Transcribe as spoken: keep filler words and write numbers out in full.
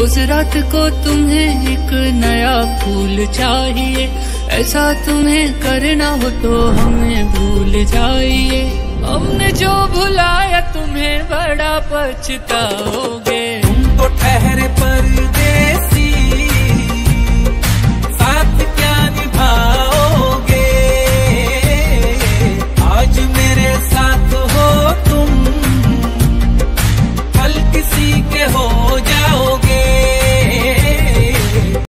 रोज रात को तुम्हें एक नया फूल चाहिए, ऐसा तुम्हें करना हो तो हमें भूल जाइए। हमने जो भुलाया तुम्हें बड़ा पछताओगे। तुम तो ठहरे परदेसी